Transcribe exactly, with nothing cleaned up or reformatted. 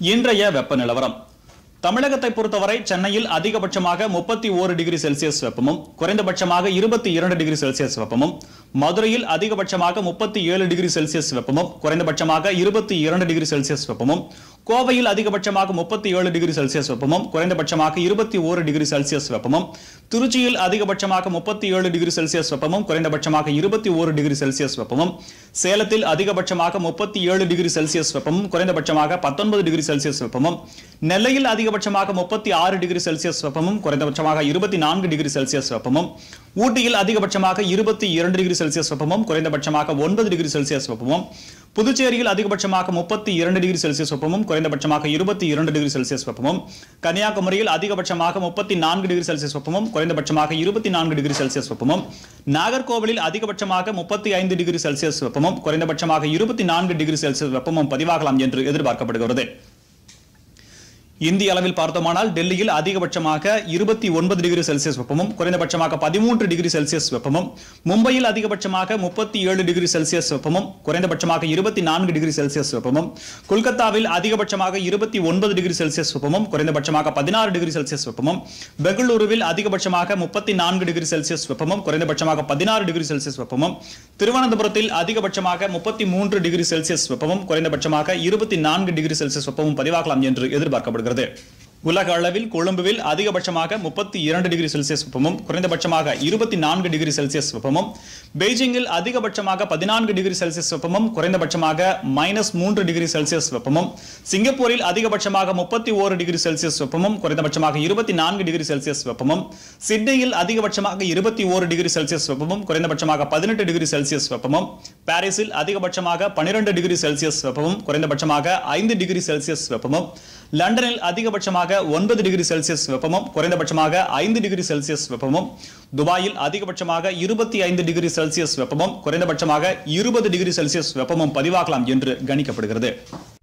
இன்றைய வெப்ப நிலவரம். தமிழகத்தை பொறுத்தவரை சென்னையில் அதிகபட்சமாக முப்பத்தி ஒன்று டிகிரி செல்சியஸ் வெப்பமும் குறைந்தபட்சமாக இருபத்தி இரண்டு டிகிரி செல்சியஸ் வெப்பமும், மதுரையில் அதிகபட்சமாக முப்பத்தி ஏழு டிகிரி செல்சியஸ் வெப்பமும் குறைந்தபட்சமாக இருபத்தி இரண்டு டிகிரி செல்சியஸ் வெப்பமும், கோவையில் அதிகபட்சமாக முப்பத்தி ஏழு டிகிரி செல்சியஸ் வெப்பமும் குறைந்தபட்சமாக இருபத்தி ஒன்று டிகிரி செல்சியஸ் வெப்பமும், திருச்சியில் அதிகபட்சமாக முப்பத்தி ஏழு டிகிரி செல்சியஸ் வெப்பமும் குறைந்தபட்சமாக இருபத்தி ஒன்று டிகிரி செல்சியஸ் வெப்பமும், சேலத்தில் அதிகபட்சமாக முப்பத்தி ஏழு டிகிரி செல்சியஸ் வெப்பமும் குறைந்தபட்சமாக பத்தொன்பது டிகிரி செல்சியஸ் வெப்பமும், நெல்லையில் அதிகபட்சமாக முப்பத்தி ஆறு டிகிரி செல்சியஸ் வெப்பமும் குறைந்தபட்சமாக இருபத்தி நான்கு டிகிரி செல்சியஸ் வெப்பமும், ஊட்டியில் அதிகபட்சமாக இருபத்தி இரண்டு டிகிரி செல்சியஸ் வெப்பமும் குறைந்தபட்சமாக ஒன்பது டிகிரி செல்சியஸ் வெப்பமும், புதுச்சேரியில் அதிகபட்சமாக முப்பத்தி இரண்டு டிகிரி செல்சியஸ் வெப்பமும் குறைந்தபட்சமாக இருபத்தி இரண்டு டிகிரி செல்சியஸ் வெப்பமும், கன்னியாகுமரியில் அதிகபட்சமாக முப்பத்தி நான்கு டிகிரி செல்சியஸ் வெப்பமும் குறைந்தபட்சமாக இருபத்தி நான்கு டிகிரி செல்சியஸ் வெப்பமும், நாகர்கோவிலில் அதிகபட்சமாக முப்பத்தி ஐந்து டிகிரி செல்சியஸ் வெப்பமும் குறைந்தபட்சமாக இருபத்தி நான்கு டிகிரி செல்சியஸ் வெப்பமும் பதிவாகலாம் என்று எதிர்பார்க்கப்படுகிறது. இந்திய அளவில் பார்த்தோமானால் டெல்லியில் அதிகபட்சமாக இருபத்தி ஒன்பது டிகிரி செல்சியஸ் வெப்பமும் குறைந்தபட்சமாக பதிமூன்று டிகிரி செல்சியஸ் வெப்பமும், மும்பையில் அதிகபட்சமாக முப்பத்தி ஏழு டிகிரி செல்சியஸ் வெப்பமும் குறைந்தபட்சமாக இருபத்தி நான்கு டிகிரி செல்சியஸ் வெப்பமும், கொல்கத்தாவில் அதிகபட்சமாக இருபத்தி ஒன்பது டிகிரி செல்சியஸ் வெப்பமும் குறைந்தபட்சமாக பதினாறு டிகிரி செல்சியஸ் வெப்பமும், பெங்களூருவில் அதிகபட்சமாக முப்பத்தி நான்கு டிகிரி செல்சியஸ் வெப்பமும் குறைந்தபட்சமாக பதினாறு டிகிரி செல்சியஸ் வெப்பமும், திருவனந்தபுரத்தில் அதிகபட்சமாக முப்பத்தி மூன்று டிகிரி செல்சியஸ் வெப்பமும் குறைந்தபட்சமாக இருபத்தி நான்கு டிகிரி செல்சியஸ் வெப்பமும் பதிவாகலாம் என்று எதிர்பார்க்கப்படுகிறது. உலக அளவில் கொழும்புவில் அதிகபட்சமாக முப்பத்தி இரண்டு டிகிரி செல்சியஸ் வெப்பமும் குறைந்தபட்சமாக இருபத்தி நான்கு டிகிரி செல்சியஸ் வெப்பமும், பெய்ஜிங்கில் அதிகபட்சமாக பதினான்கு டிகிரி செல்சியஸ் வெப்பமும் குறைந்தபட்சமாக மைனஸ் மூன்று டிகிரி செல்சியஸ் வெப்பமும், சிங்கப்பூரில் அதிகபட்சமாக முப்பத்தி ஒன்று டிகிரி செல்சியஸ் வெப்பமும் குறைந்தபட்சமாக இருபத்தி நான்கு டிகிரி செல்சியஸ் வெப்பமும், சிட்னியில் அதிகபட்சமாக இருபத்தி ஒன்று டிகிரி செல்சியஸ் வெப்பமும் குறைந்தபட்சமாக பதினெட்டு டிகிரி செல்சியஸ் வெப்பமும், பாரிஸில் அதிகபட்சமாக பன்னிரண்டு டிகிரி செல்சியஸ் வெப்பமும் குறைந்தபட்சமாக ஐந்து டிகிரி செல்சியஸ் வெப்பமும், லண்டனில் அதிகபட்சமாக ஒன்பது டிகிரி செல்சியஸ் வெப்பமும் குறைந்தபட்சமாக ஐந்து டிகிரி செல்சியஸ் வெப்பமும், துபாயில் அதிகபட்சமாக இருபத்தி ஐந்து டிகிரி செல்சியஸ் வெப்பமும் குறைந்தபட்சமாக இருபது டிகிரி செல்சியஸ் வெப்பமும் பதிவாகலாம் என்று கணிக்கப்படுகிறது.